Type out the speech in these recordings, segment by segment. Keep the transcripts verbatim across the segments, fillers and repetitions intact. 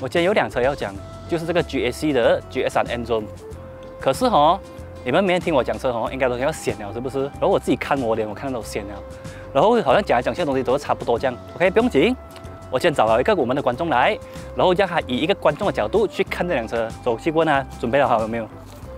我今天有辆车要讲，就是这个 G S C 的 G S 三 N Zone。可是哦，你们每天听我讲车哦，应该都要闲了，是不是？然后我自己看我脸，我看到都闲了。然后好像讲来讲去的东西都是差不多这样。OK， 不用紧。我今天找了一个我们的观众来，然后让他以一个观众的角度去看这辆车。走去问他准备好了没有？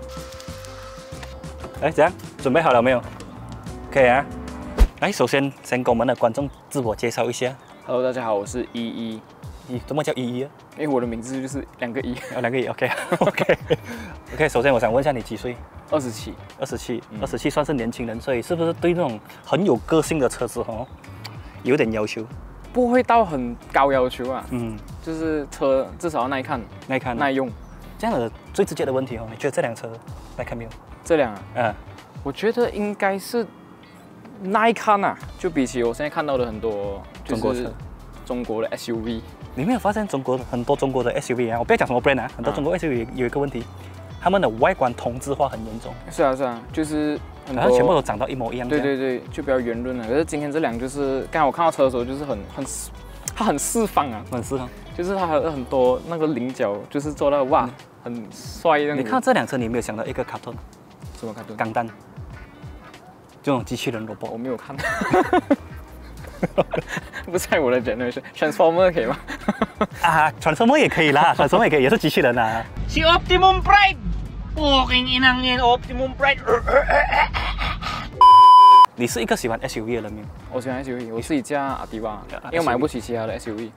哎，怎样？准备好了没有？可以啊。来，首先先给我们的观众自我介绍一下。 Hello， 大家好，我是依依。 依，怎么叫依依啊？ 因为我的名字就是两个一， 哦，两个一 ，OK OK OK。首先我想问一下你几岁？ 二十七。 二十七，二十七算是年轻人，所以是不是对那种很有个性的车子哦，有点要求？ 不会到很高要求啊， 嗯， 就是车至少要耐看、 耐看、 耐用。 这样的最直接的问题哦，你觉得这辆车耐看没有？ 这辆啊， 嗯， 我觉得应该是耐看啊，就比起我现在看到的很多中国车、 中国的 S U V。 你没有发现中国很多中国的 S U V 啊？我不要讲什么 brand 啊，很多中国 S U V 有一个问题，他们的外观同质化很严重。 是啊是啊，就是很多好像全部都长到一模一样。 对对对，就比较圆润了。可是今天这辆就是刚才我看到车的时候，就是很很，它很释放啊， 很释放， 就是它还有很多那个棱角，就是做到哇，很帅的。 你看这辆车，你有没有想到一个卡通？ 什么卡通？ 钢弹，这种机器人萝卜。 我没有看。不在我的 generation，Transformer 可以吗？ 啊 ，Transformer 也可以啦，Transformer 也可以，也是机器人啊。 Si Optimum Pride! Puking inang yan, Optimum Pride! 你是一个喜欢 S U V 的人没有？ 我喜欢 S U V， 我自己驾阿迪吧，因为我买不起其他的 S U V。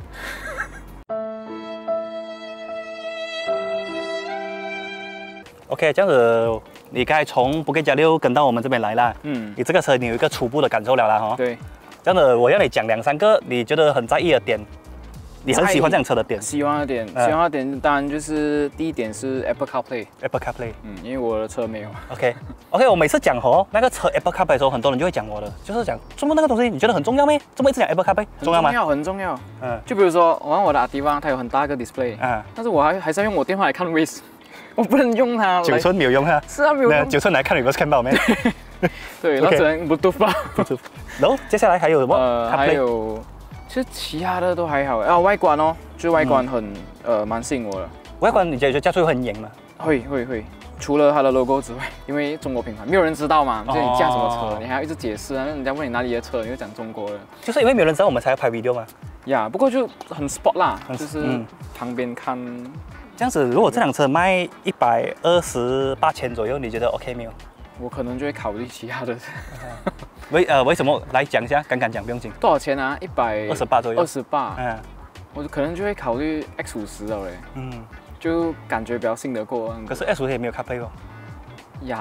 OK， 这样子，你刚才从布吉加六跟到我们这边来啦。嗯，你这个车你有一个初步的感受了啦哈。 对。 这样子，我让你讲两三个你觉得很在意的点，你很喜欢这辆车的点。 喜欢的点，喜欢的点当然就是第一点是 Apple CarPlay。Apple CarPlay。 嗯，因为我的车没有。 OK OK， 我每次讲哦，那个车 Apple CarPlay 的时候，很多人就会讲我的，就是讲，怎么那个东西你觉得很重要没？怎么一直讲 Apple CarPlay？ 重要吗？ 很重要，很重要。 嗯。 就比如说，我玩我的阿迪吧，它有很大一个 display。嗯。但是我还还是要用我电话来看 Waze。我不能用它。 九寸没有用它。 是啊，没有用。 九寸来看 reverse camera 没？ 对，那只能 Bluetooth 吧。 Bluetooth。然后接下来还有什么？ 呃，还有，其实其他的都还好。啊，外观哦，就外观很呃蛮吸引我的。 外观你觉得驾驶会很严吗？ 会会会。除了它的 logo 之外，因为中国品牌没有人知道嘛，就你驾什么车，你还要一直解释啊。人家问你哪里的车，你就讲中国的。 就是因为没有人知道，我们才要拍 video 嘛。 呀，不过就很 sport 啦，就是旁边看。 这样子，如果这辆车卖一百二十八千左右，你觉得 OK 没有？ 我可能就会考虑其他的。 为呃为什么？来讲一下，敢敢讲不用紧。 多少钱啊？一百二十八左右。 二十八。嗯。我可能就会考虑 X 五十了嘞。嗯。就感觉比较信得过。 可是 X 五十也没有 CarPlay 哦。 呀。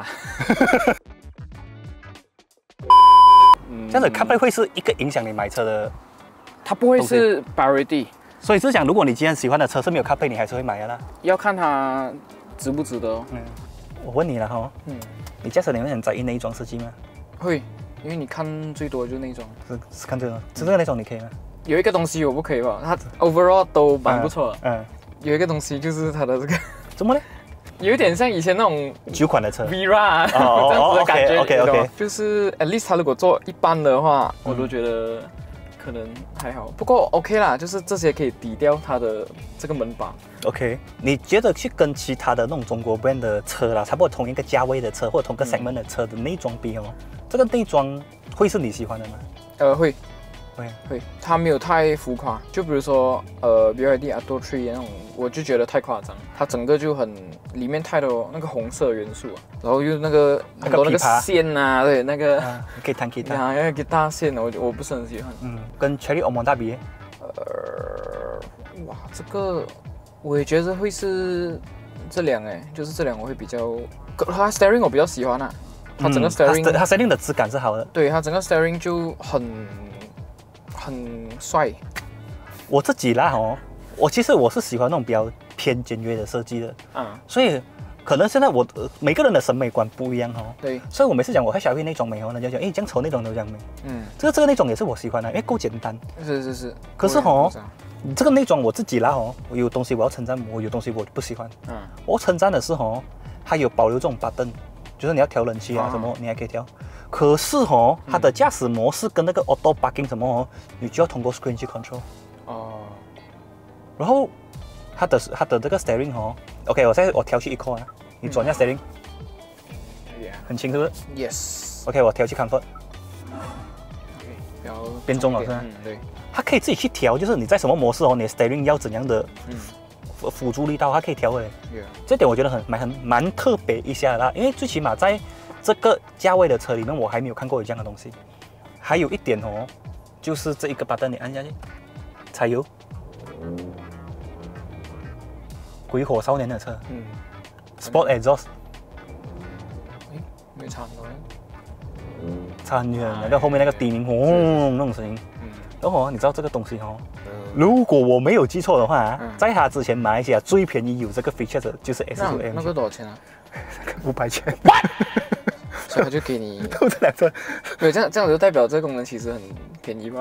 这样子 CarPlay 会是一个影响你买车的。 它不会是 priority。 所以是讲，如果你今天喜欢的车是没有 CarPlay， 你还是会买的啦。 要看它值不值得哦。 嗯。我问你了哈。嗯。你驾驶你会很在意内装设计吗？ 会，因为你看最多就是内装。 是是看这个，这个内装你可以吗？ 有一个东西我不可以吧，它 overall 都蛮不错的。嗯。有一个东西就是它的这个。 怎么呢？ 有一点像以前那种旧款的车 ，Vera 这样子的感觉。 OK OK OK。 就是 at least 它如果做一般的话，我都觉得。可能还好，不过 OK 啦，就是这些可以抵掉它的这个门把。 OK， 你觉得去跟其他的那种中国 brand 的车啦，差不多同一个价位的车或者同一个 segment 的车的内装比哦，这个内装会是你喜欢的吗？ 呃，会， 会会，它没有太浮夸。就比如说呃 B Y D Atto 三那种，我就觉得太夸张，它整个就很里面太多那个红色元素啊，然后又那个很多那个线啊，对，那个可以弹吉他， 啊，那个吉他线我我不是很喜欢。嗯， 跟 Chery Omonda 比， 呃，哇，这个我也觉得会是这两哎，就是这两我会比较，它 steering 我比较喜欢啊，它整个 steering， 它 steering 的质感是好的， 对，它整个 steering 就很很帅。 我自己啦哦，我其实我是喜欢那种比较偏简约的设计的，嗯，所以可能现在我、呃、每个人的审美观不一样哦， 对， 所以我每次讲我很小意那种美哦，人家讲哎这样丑那种都这样美，嗯，这个这个那种也是我喜欢的，因为够简单， 是是是， 可是哦，这个内装我自己啦哦，我有东西我要称赞，我有东西我不喜欢，嗯，我称赞的是哦，它有保留这种 button， 就是你要调冷气啊什么，你还可以调。可是哦，它的驾驶模式跟那个 auto parking 什么哦，你就要通过 screen 去 control。哦。然后它的它的这个 steering 哦 ，OK， 我现在我调去 eco 啊，你转一下 steering，、嗯、很轻是不是 ？Yes。 OK， 我调去 comfort， 比较变重了是吧？ 嗯，对。 它可以自己去调，就是你在什么模式哦，你的 steering 要怎样的辅辅助力道，它可以调回来。 Yeah. 这点我觉得很蛮很蛮特别一下的啦，因为最起码在这个价位的车里面，我还没有看过有这样的东西。还有一点哦，就是这一个 button 你按下去，柴油。鬼火少年的车，嗯 ，Sport Exhaust， 哎，没差很多， 差很远，那个后面那个低鸣轰那种声音，嗯，然后你知道这个东西哦，如果我没有记错的话，在它之前马来西亚最便宜有这个 feature 的就是 S 六 M， 那个多少钱啊？ 五百钱， 所以他就给你都这辆车， 对，这样这样就代表这个功能其实很便宜吗？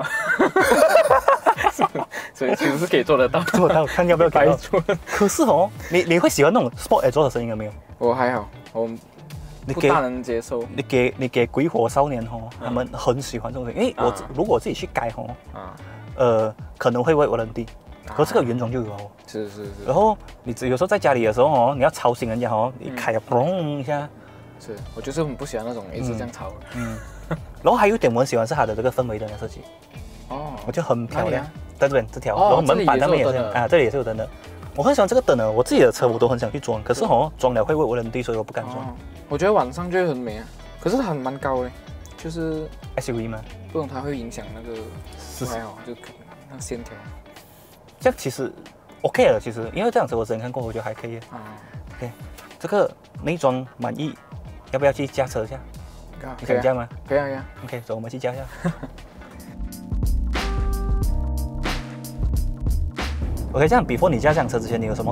所以其实是可以做得到， 做得到，看要不要改做。可是哦，你你会喜欢那种 Sport Exhaust 的声音有没有？ 我还好，我不大能接受。 你给你给鬼火少年哦，他们很喜欢这种声音，因为我如果我自己去改哦，呃，可能会为我人低，可是这个原装就有哦。 是是是。 然后你有时候在家里的时候哦，你要吵醒人家哦，你开了嘣一下。 是我就是很不喜欢那种一直这样吵的。 嗯。然后还有一点我很喜欢是它的这个氛围灯的设计。哦。我觉得很漂亮。在这边这条，然后门板那边也是啊，这里也是有灯的。我很喜欢这个灯的，我自己的车我都很想去装，可是哦，装了会为我人低，所以我不敢装。 我觉得晚上就会很美啊，可是它蛮高的，就是 S U V 吗？ 不懂它会影响那个是还好，就那个线条。 这样其实 OK 了，其实因为这辆车我之前看过，我觉得还可以。啊 ，OK， 这个内装满意，要不要去驾车一下？你想驾吗？ 可以啊，可以啊。 OK， 走，我们去驾一下。OK， 这样 before 你驾这辆车之前，你有什么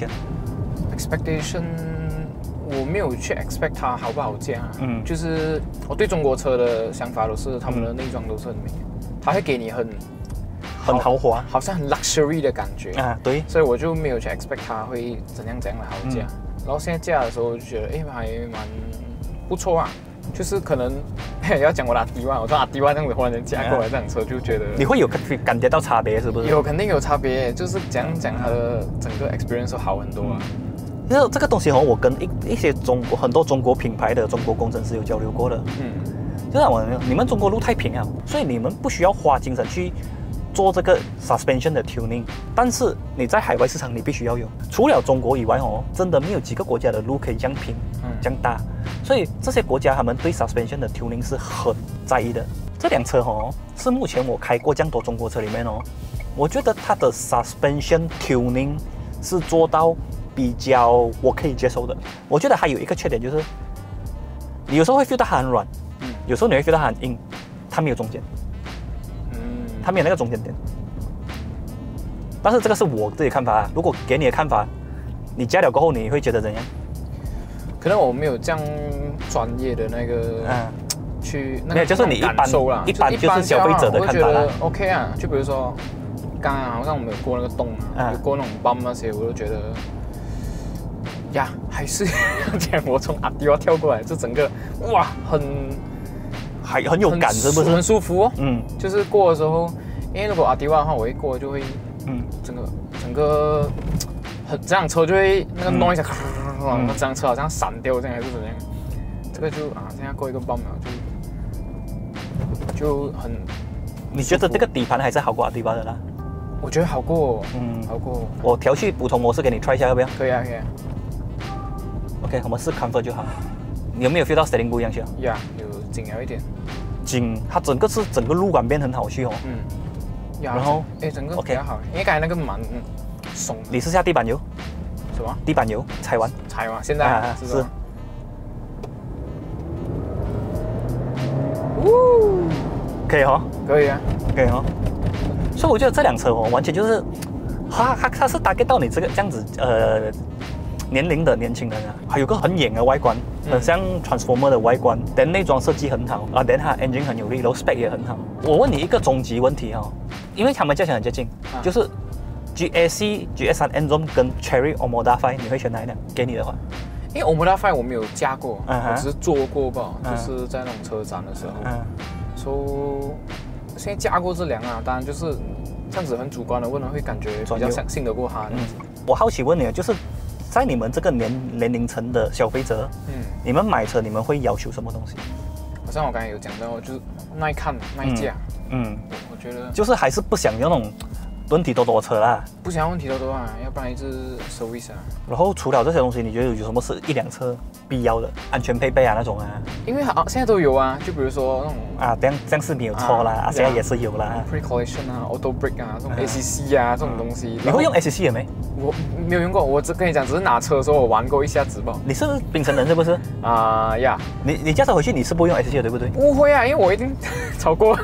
expectation？expectation， 我没有去 expect 它好不好驾。嗯，就是我对中国车的想法都是，他们的内装都是很美，它会给你很很豪华， 好像很 luxury 的感觉啊。对， 所以我就没有去 expect 它会怎样怎样的好驾。嗯、然后现在驾的时候就觉得，哎，还蛮不错啊。就是可能要讲我的阿迪万，我说阿迪万这样子忽然间驾过来这辆车，就觉得你会有感觉到差别，是不是？ 有，肯定有差别。就是讲讲它的整个 experience 都好很多啊。 因为这个东西哦，我跟一一些中国很多中国品牌的中国工程师有交流过的。嗯，就是我你们中国路太平了，所以你们不需要花精神去做这个 suspension 的 tuning， 但是你在海外市场你必须要有。除了中国以外哦，真的没有几个国家的路可以这样平、嗯、这样大。所以这些国家他们对 suspension 的 tuning 是很在意的。这辆车哦，是目前我开过这样多中国车里面哦，我觉得它的 suspension tuning 是做到比较我可以接受的。我觉得还有一个缺点就是，你有时候会 feel 到它很软，嗯，有时候你会 feel 到它很硬，它没有中间，嗯，它没有那个中间点。但是这个是我自己看法啊，如果给你的看法，你加了过后你会觉得怎样？ 可能我没有这样专业的那个，嗯，去那个就是你一般一般就是消费者的看法啦。 OK 啊，就比如说，刚刚好像我们有过那个洞啊，有过那种 bump 那些，我就觉得，呀，还是讲我从阿迪瓦跳过来，这整个哇，很还很有感，是不是？ 很舒服哦。嗯，就是过的时候，因为如果阿迪瓦的话，我一过就会，嗯，整个整个很这辆车就会那个 noise。嗯，那这辆车好像闪掉这样还是怎样？这个就啊，现在过一个半秒就就很。 你觉得这个底盘还是好过阿迪巴的啦？ 我觉得好过，嗯，好过。 我调去普通模式给你 try 一下，要不要？ 可以啊，可以啊。 OK， 我们试 comfort 就好。你有没有 feel 到 steering 不一样去？ 呀，有紧了一点。 紧，它整个是整个路感变很好去哦。嗯。 然后，哎，整个 OK 好，因为刚才那个蛮松。 你试下地板油。 什么？ 地板油踩完， 踩完，现在啊是。是呜，可以哈， 可以啊， 可以哈。所以我觉得这辆车哦，完全就是，它它它是打给到你这个这样子呃年龄的年轻人啊，还有个很眼的外观，很像 Transformer 的外观，但内装设计很好啊，但它 engine 很有力，然后 spec 也很好。我问你一个终极问题哈，因为他们价钱很接近，就是。G S C、G S 三 N-Zone 跟 Cherry Omoda five， 你会选哪一辆？给你的话， 因为 Omoda five 我没有驾过， uh huh. 我只是坐过吧， uh huh. 就是在那种车展的时候。嗯、uh，所、huh. 以、so, 现在驾过这辆啊，当然就是这样子很主观的问了，会感觉比较想信得过它。嗯。 我好奇问你，就是在你们这个年年龄层的消费者，嗯，你们买车你们会要求什么东西？ 好像我刚才有讲到，就是耐看、耐驾。嗯，我我觉得就是还是不想要那种问题多多的车啦， 不想要问题多多啊，要不然一直 service 啊。 然后除了这些东西，你觉得有什么是一辆车必要的安全配备啊那种啊？ 因为好现在都有啊，就比如说那种啊，这样这样是没有错啦，啊，现在也是有啦 ，pre collision 啊 ，auto brake 啊，这种 A C C 啊这种东西。 你会用 A C C 也没？ 我没有用过，我只跟你讲，只是拿车的时候我玩过一下子吧。 你是槟城人是不是？ 啊呀， 你你驾车回去你是不会用 A C C 的对不对？ 不会啊，因为我已经超过。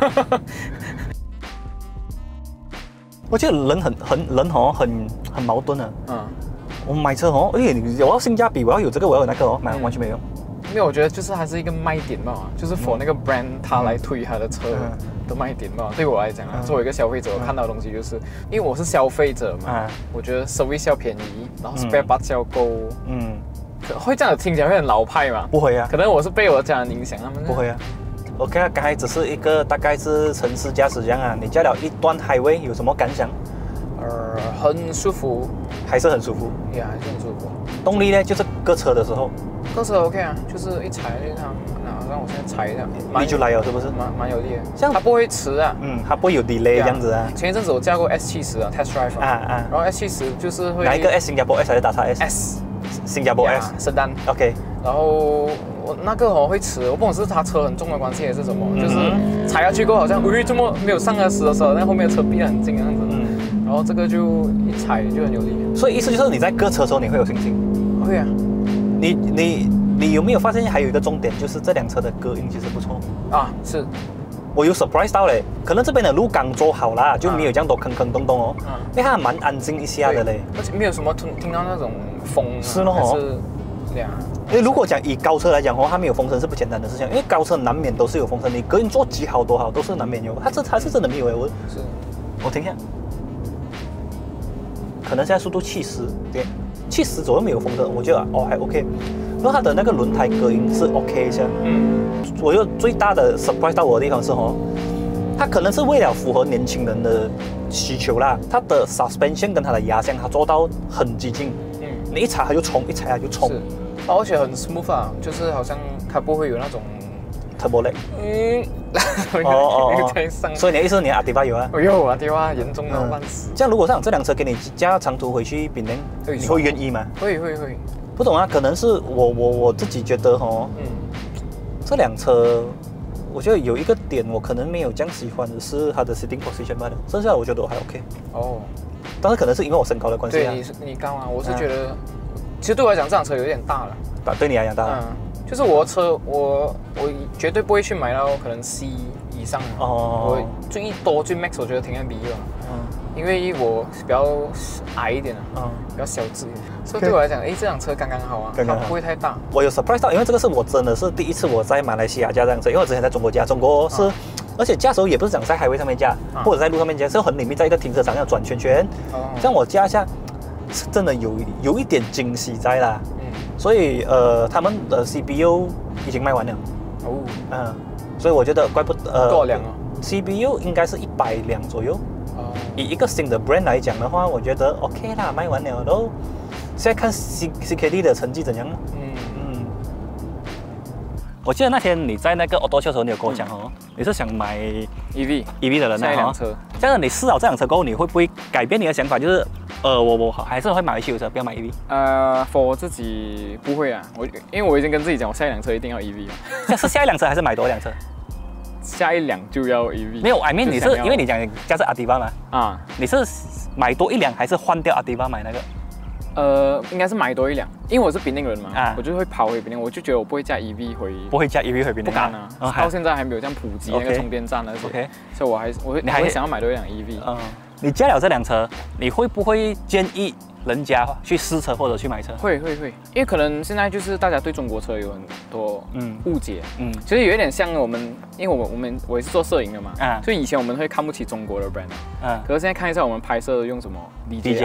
我觉得人很很人哦很很矛盾啊。嗯。我买车哦，哎，你我要性价比，我要有这个，我要有那个哦，买完全没用。 因为我觉得就是还是一个卖点嘛，就是 for 那个 brand 他来推他的车的卖点嘛。对我来讲啊，作为一个消费者，我看到的东西就是，因为我是消费者嘛，我觉得 service 要便宜，然后 spare parts 要够。嗯。会这样听起来会很老派嘛？ 不会啊。 可能我是被我家人影响，他们。 不会啊。OK 啊，刚才只是一个大概是城市驾驶这样啊，你驾了一段 highway 有什么感想？ 呃，很舒服， 还是很舒服。 呀，还是很舒服。 动力呢，就是搁车的时候。 搁车 OK 啊，就是一踩就这样，那让我现在踩一下， 力就来了，是不是？ 蛮蛮有力的。像它不会迟啊， 嗯，它不会有 delay 这样子啊。 前一阵子我驾过 S 七十啊 ，test drive 啊啊，然后 S 七十就是会哪一个 S？ 新加坡 S 还是打叉 S？S， 新加坡 S， 圣诞 OK。 然后我那个哦会迟，我不懂是它车很重的关系还是什么，就是踩下去过后好像，喂，这么没有上个时的时候，那后面的车避得很近这样子，嗯，然后这个就一踩就很有力。 所以意思就是你在搁车的时候你会有信心？ 会啊。 你你你有没有发现还有一个重点，就是这辆车的隔音其实不错啊？是。 我有 surprise 到嘞，可能这边的路刚做好啦，就没有这样多坑坑洞洞哦。嗯。因为它蛮安静一下的嘞， 而且没有什么听听到那种风。 是咯。 是这样。 因为如果讲以高车来讲哦，它没有风声是不简单的事情，因为高车难免都是有风声，你隔音做几好多好都是难免有，它这它是真的没有哎，我是， 我听一下，可能现在速度七十，对，七十左右没有风声，我觉得哦还 OK， 然后它的那个轮胎隔音是 OK 一下，嗯，我觉得最大的 surprise 到我的地方是哦，它可能是为了符合年轻人的需求啦，它的 suspension 跟它的压箱它做到很激进，嗯，你一踩它就冲，一踩它就冲。 而且很 smooth 啊，就是好像它不会有那种 turbo lag。 嗯， 哦哦哦。所以你的意思你的阿迪巴有啊？ 我有阿迪巴，严重到半死。 这样如果像这辆车给你驾长途回去槟城，你会愿意吗？ 会会会。 不懂啊，可能是我我我自己觉得哦，嗯，这辆车我觉得有一个点我可能没有这样喜欢的是它的 sitting position 罢了，剩下我觉得我还 OK。哦。但是可能是因为我身高的关系啊。 对，你是你高啊，我是觉得。其实对我来讲，这辆车有点大了。 大，对你来讲大。 嗯，就是我的车，我我绝对不会去买到可能 C 以上。哦。我最多最 max 我觉得停在 B 了。嗯。因为我比较矮一点啊，嗯，比较小只，所以对我来讲，哎，这辆车刚刚好啊，它不会太大。 我有 surprise 到，因为这个是我真的是第一次我在马来西亚驾这辆车，因为我之前在中国驾，中国是，而且驾时候也不是讲在highway上面驾，或者在路上面驾，是很里面在一个停车场要转圈圈，这样我驾一下。是真的有有一点惊喜在啦，嗯，所以呃，他们的 C B U 已经卖完了，哦，嗯，所以我觉得怪不得呃， 多少辆啊 ？C B U 应该是一百辆左右，哦，以一个新的 brand 来讲的话，我觉得 OK 啦，卖完了都，现在看 C C K D 的成绩怎样？嗯嗯，我记得那天你在那个 auto show 的时候，你有跟我讲哦，嗯、你是想买 E V E V 的人啊，哈，车， 这样你试好这辆车过后，你会不会改变你的想法？就是。呃，我我还是会买汽油车，不要买 E V。 呃 ，for 我自己不会啊，我因为我已经跟自己讲，我下一辆车一定要 E V 了。 这是下一辆车还是买多一辆车？ 下一辆就要 E V。 没有 ，I mean 你是因为你讲驾驶阿迪巴嘛？啊，你是买多一辆还是换掉阿迪巴买那个？ 呃，应该是买多一辆，因为我是槟城人嘛，啊、我就会跑回槟城，我就觉得我不会加 E V 回， 不会加 E V 回槟城， 不敢啊，哦、到现在还没有这样普及那个充电站那些， okay. 所以我还我会你还会想要买多一辆 E V。嗯， 你加了这辆车，你会不会建议人家去试车或者去买车？ 会会会，因为可能现在就是大家对中国车有很多嗯误解，嗯，其实有一点像我们，因为我们我们我也是做摄影的嘛，啊，所以以前我们会看不起中国的 brand， 啊，可是现在看一下我们拍摄用什么 D J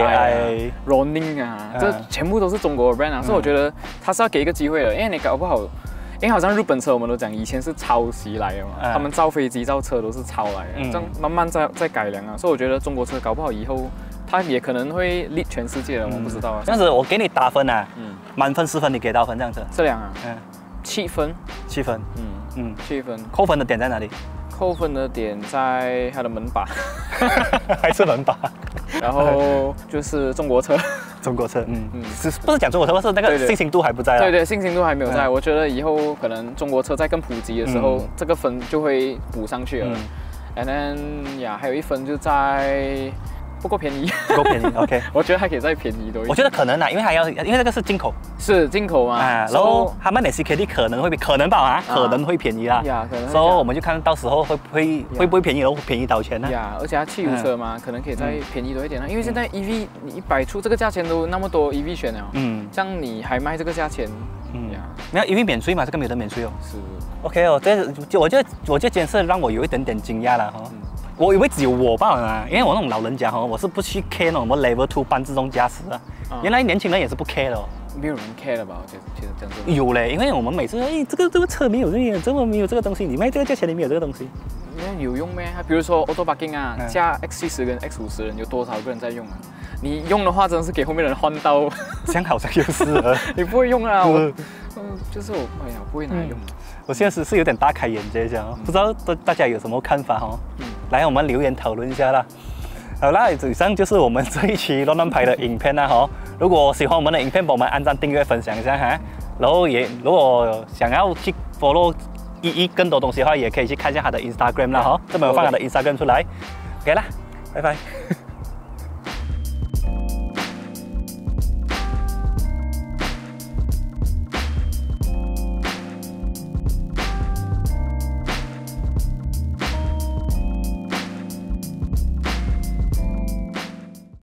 I、Ronin 啊，这全部都是中国的 brand 啊，所以我觉得他是要给一个机会的，因为你搞不好。因为好像日本车我们都讲以前是抄袭来的嘛，嗯、他们造飞机造车都是抄来的，嗯、这样慢慢再再改良啊，所以我觉得中国车搞不好以后他也可能会 lead 全世界的，我不知道啊。 这样子我给你打分啊， 嗯， 满分十分，你给多少分？这样子？ 这两啊， 嗯， 七分， 七分。 嗯嗯， 七分。 扣分的点在哪里？ 扣分的点在它的门把， 还是门把。 然后就是中国车， 中国车，嗯嗯， 嗯是不是讲中国车，是那个对对信心度还不在了。 对对，信心度还没有在。 嗯我觉得以后可能中国车在更普及的时候， 嗯这个分就会补上去了。 嗯 And then 呀，还有一分就在不够便宜， 不够便宜。OK， 我觉得还可以再便宜多一点。 我觉得可能啊，因为还要，因为那个是进口是进口嘛， 啊，然后他们的 C K D 可能会比可能吧啊，可能会便宜啦。 呀，可能会所以我们就看到时候会不会会不会便宜，然后便宜多少钱呢？ 呀，而且它汽油车嘛，可能可以再便宜多一点啊。因为现在 E V 你一百出这个价钱都那么多 E V 选了， 嗯这样你还卖这个价钱， 嗯呀， 没有因为免税嘛，这个没得免税哦。 是 OK 哦，这就我觉得我觉得这件事让我有一点点惊讶了哈。我以为只有我罢了啊，因为我那种老人家哈，我是不去 care 那种什么 Level Two 半自动驾驶啊。原来年轻人也是不 care 的哦。 没有人 care 了吧？我觉得其实讲真的。 有嘞，因为我们每次哎，这个这个车没有这个，这么没有这个东西，你卖这个价钱里面有这个东西， 那有用咩？比如说 auto parking 啊， 嗯加 X 七十跟 X 五十人有多少个人在用啊？你用的话，真的是给后面的人换到， 这样好像又是了。 你不会用啊？我嗯嗯，就是我，哎呀，不会拿来用。 我现在是是有点大开眼界这样，不知道大大家有什么看法哦？ 嗯， 来，我们留言讨论一下啦。好啦，以上就是我们这一期乱乱拍的影片啦哈。如果喜欢我们的影片，帮我们按赞、订阅、分享一下哈。然后也如果想要去 follow 一一更多东西的话，也可以去看一下他的 Instagram 啦哈。这边有放他的 Instagram 出来。OK 啦，拜拜。